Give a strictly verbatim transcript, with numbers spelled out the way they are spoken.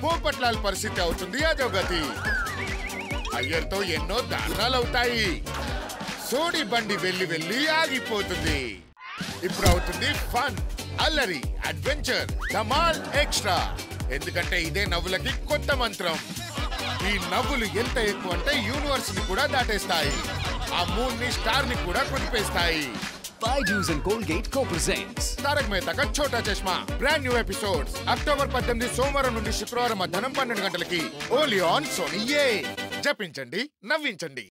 పోపట్లాల్ పరిస్థితి అవుతుంది అధోగతి. అయ్యర్తో ఎన్నో దారుణాలవుతాయి. సోడి బండి వెళ్లి వెళ్లి ఆగిపోతుంది. ఇప్పుడు అవుతుంది ఫన్, అల్లరి, అడ్వెంచర్, ధమాల్ ఎక్స్ట్రా. ఎందుకంటే ఇదే నవ్వులకి కొత్త మంత్రం. ఈ నవ్వులు ఎంత ఎక్కువ అంటే యూనివర్స్ ని కూడా దాటేస్తాయి. ఆ మూన్ ని స్టార్ ని కూడా కుదిపేస్తాయి. Byju's and Colgate co-presents Taarak Mehta Kka Chhota Chashmah. Brand new episodes. October పద్దెనిమిది సోమవారం నుండి శుక్రవారం మధ్యాహ్నం పన్నెండు గంటలకి. ఓన్లీ ఆన్ సోనీ యే. జపించండి, నవ్వించండి.